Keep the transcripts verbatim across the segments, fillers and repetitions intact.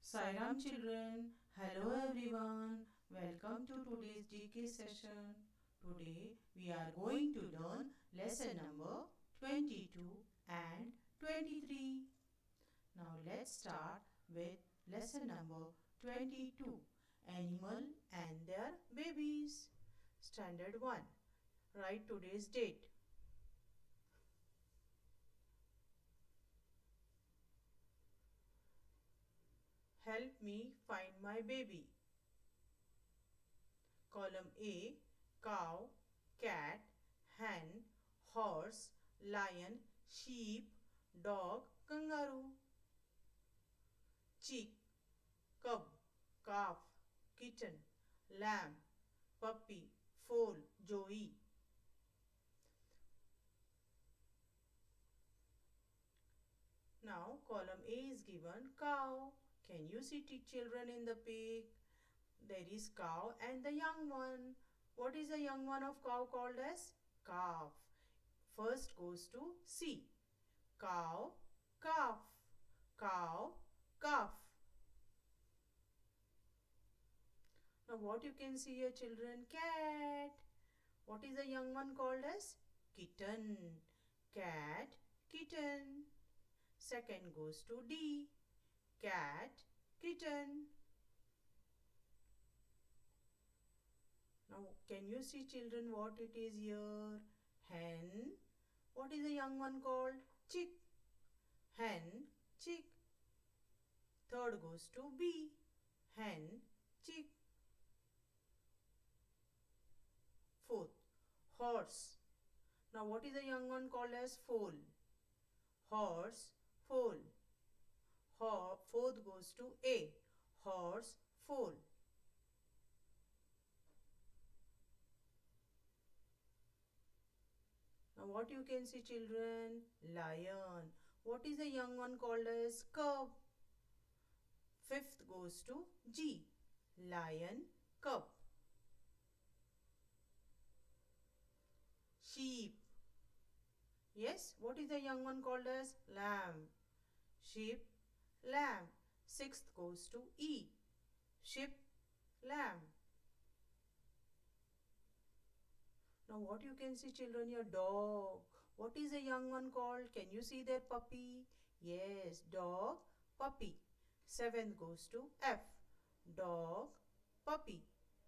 Sai Ram children, hello everyone. Welcome to today's G K session. Today we are going to learn lesson number twenty-two and twenty-three. Now let's start with lesson number twenty-two, Animal and their babies. Standard one. Write today's date. Help me find my baby. Column A, cow, cat, hen, horse, lion, sheep, dog, kangaroo. Chick, cub, calf, kitten, lamb, puppy, foal, joey. Now column A is given cow. Can you see t- children in the pic? There is cow and the young one. What is the young one of cow called as? Calf. First goes to C. Cow, calf. Cow, calf. Now what you can see here children? Cat. What is the young one called as? Kitten. Cat, kitten. Second goes to D. Cat, kitten. Now can you see children what it is here? Hen. What is the young one called? Chick. Hen, chick. Third goes to B. Hen, chick. Fourth, horse. Now what is the young one called as? Foal. Horse, foal. Ho fourth goes to A. Horse, foal. Now what you can see children? Lion. What is the young one called as? Cub. Fifth goes to G. Lion, cub. Sheep. Yes, what is the young one called as? Lamb. Sheep, lamb. Sixth goes to E. Sheep, lamb. Now what you can see children? Your dog. What is the young one called? Can you see their puppy? Yes, dog, puppy. Seventh goes to F. Dog, puppy.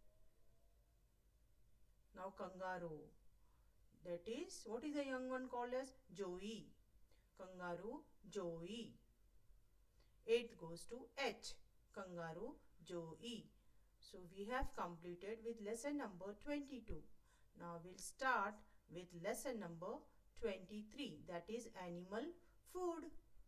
Now kangaroo. That is, what is the young one called as? Joey. Kangaroo, joey. Eighth goes to H. Kangaroo, joey. So we have completed with lesson number twenty-two. Now we'll start with lesson number twenty-three, that is animal food.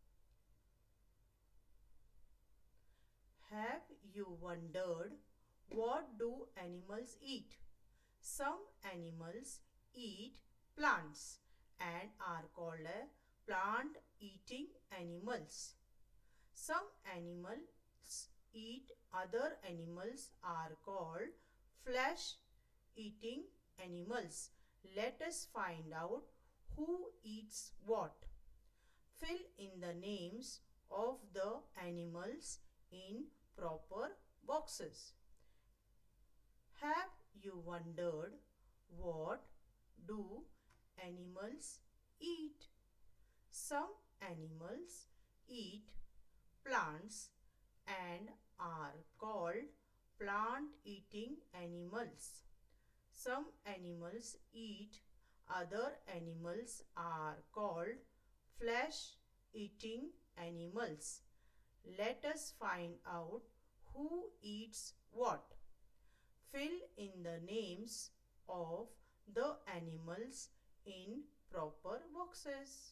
Have you wondered what do animals eat? Some animals eat plants and are called plant eating animals. Some animals eat other animals are called flesh eating animals. Let us find out who eats what. Fill in the names of the animals in proper boxes. Have you wondered what do animals eat? Some animals eat plants and are called plant eating animals. Some animals eat other animals are called flesh eating animals. Let us find out who eats what. Fill in the names of the animals in proper boxes.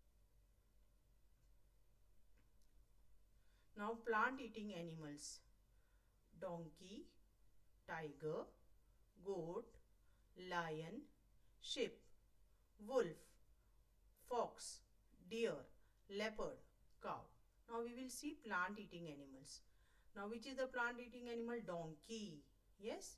Now plant eating animals. Donkey, tiger, goat, lion, sheep, wolf, fox, deer, leopard, cow. Now we will see plant eating animals. Now which is the plant eating animal? Donkey. Yes.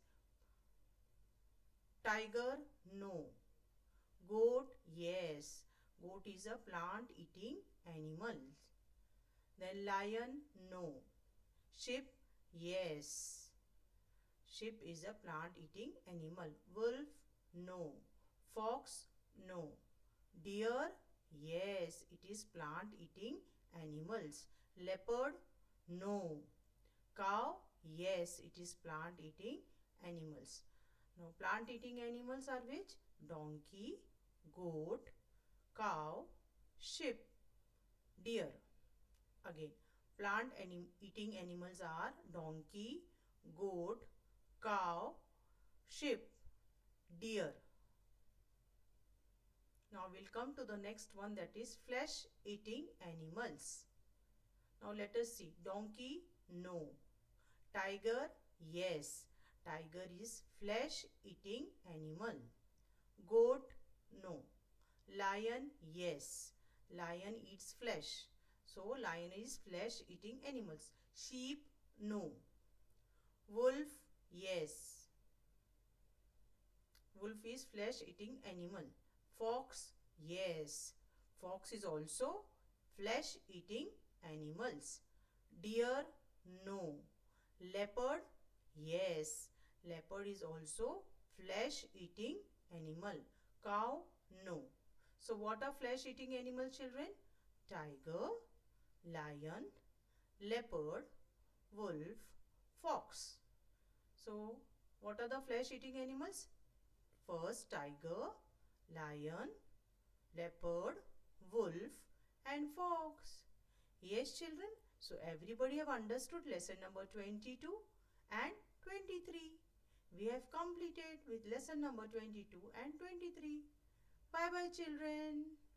Tiger? No. Goat? Yes. Goat is a plant eating animal. Then lion? No. Sheep, yes. Sheep is a plant-eating animal. Wolf, no. Fox, no. Deer, yes, it is plant-eating animals. Leopard, no. Cow, yes, it is plant-eating animals. Now, plant-eating animals are which? Donkey, goat, cow, sheep, deer. Again, plant anim eating animals are donkey, goat, cow, sheep, deer. Now we'll come to the next one, that is flesh eating animals. Now let us see. Donkey, no. Tiger, yes. Tiger is flesh eating animal. Goat, no. Lion, yes. Lion eats flesh. So lion is flesh eating animals. Sheep, no. Wolf, yes. Wolf is flesh eating animal. Fox, yes. Fox is also flesh eating animals. Deer, no. Leopard, yes. Leopard is also flesh eating animal. Cow, no. So what are flesh eating animals, children? Tiger, lion, leopard, wolf, fox. So what are the flesh eating animals? First, tiger, lion, leopard, wolf and fox. Yes, children. So everybody have understood lesson number twenty-two and twenty-three. We have completed with lesson number twenty-two and twenty-three. Bye bye, children.